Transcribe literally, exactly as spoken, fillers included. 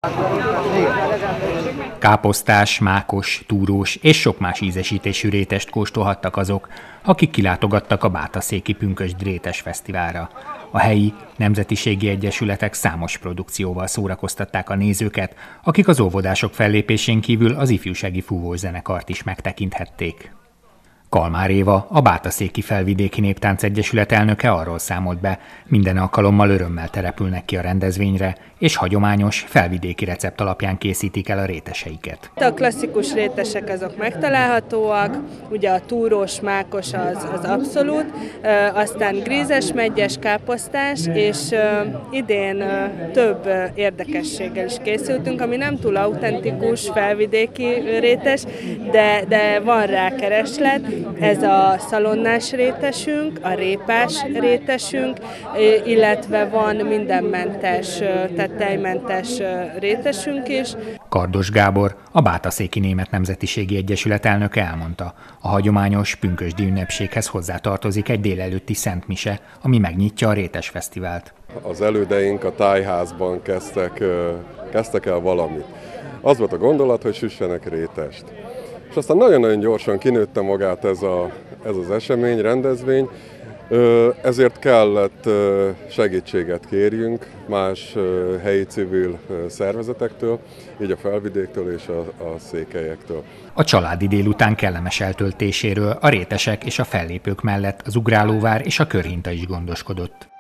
Káposztás, mákos, túrós és sok más ízesítésű rétest kóstolhattak azok, akik kilátogattak a Bátaszéki Pünkösd Rétes Fesztiválra. A helyi nemzetiségi egyesületek számos produkcióval szórakoztatták a nézőket, akik az óvodások fellépésén kívül az ifjúsági fúvózenekart is megtekinthették. Kalmár Éva, a Bátaszéki Felvidéki Néptánc Egyesület elnöke arról számolt be, minden alkalommal örömmel terepülnek ki a rendezvényre, és hagyományos, felvidéki recept alapján készítik el a réteseiket. A klasszikus rétesek azok megtalálhatóak, ugye a túrós, mákos az, az abszolút, aztán grízes, meggyes, káposztás, és idén több érdekességgel is készültünk, ami nem túl autentikus, felvidéki rétes, de, de van rá kereslet. Ez a szalonnás rétesünk, a répás rétesünk, illetve van mindenmentes, tehát tejmentes rétesünk is. Kardos Gábor, a Bátaszéki Német Nemzetiségi Egyesület elnöke elmondta, a hagyományos pünkösdi ünnepséghez hozzátartozik egy délelőtti szentmise, ami megnyitja a Rétes Fesztivált. Az elődeink a tájházban kezdtek, kezdtek el valamit. Az volt a gondolat, hogy süssenek rétest. És aztán nagyon-nagyon gyorsan kinőtte magát ez, a, ez az esemény, rendezvény, ezért kellett segítséget kérjünk más helyi civil szervezetektől, így a Felvidéktől és a, a székelyektől. A családi délután kellemes eltöltéséről a rétesek és a fellépők mellett az Ugrálóvár és a Körhinta is gondoskodott.